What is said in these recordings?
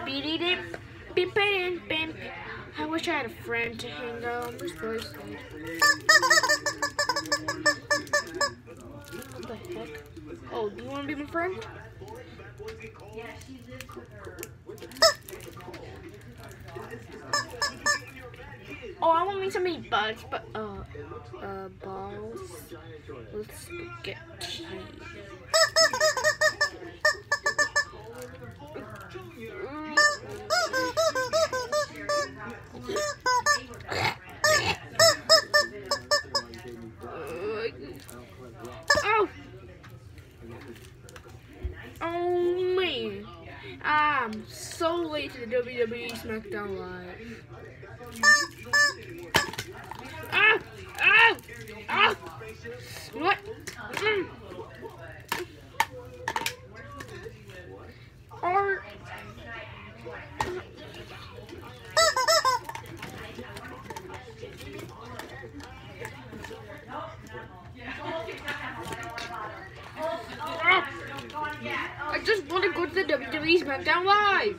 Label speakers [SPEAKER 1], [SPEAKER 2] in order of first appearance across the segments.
[SPEAKER 1] beady dip, beep bip bip. I wish I had a friend to hang out on this place. What the heck? Oh, do you want to be my friend? Oh, I want me some meat bugs, but balls with spaghetti. Oh! Oh man, I'm so late to the WWE SmackDown Live. Ah! Ah! Ah! What? Or I just want to go to the WWE SmackDown Live.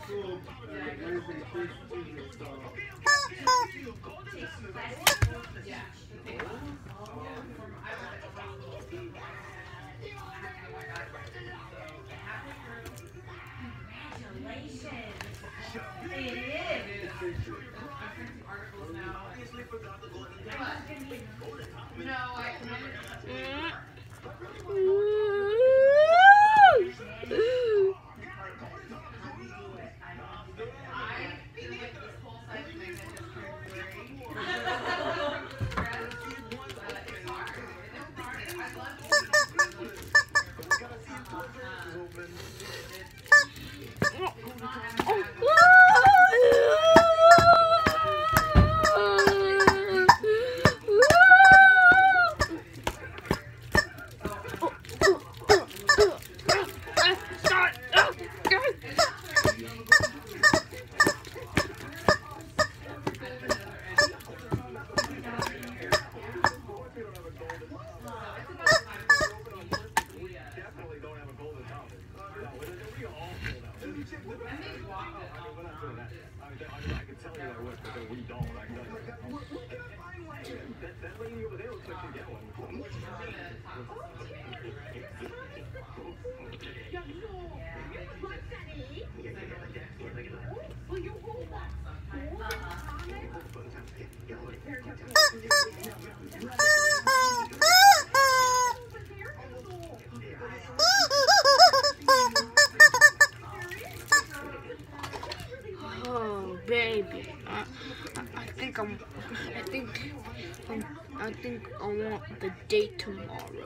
[SPEAKER 1] Oh baby, I think I want the date tomorrow.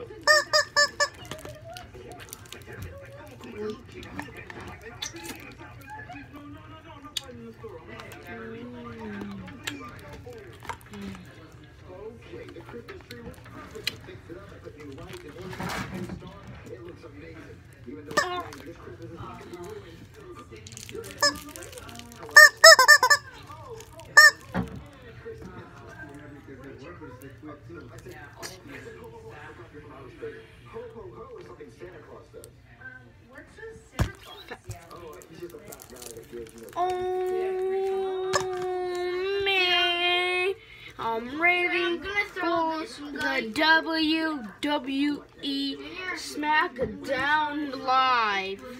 [SPEAKER 1] Oh man, I'm ready for the WWE SmackDown Live.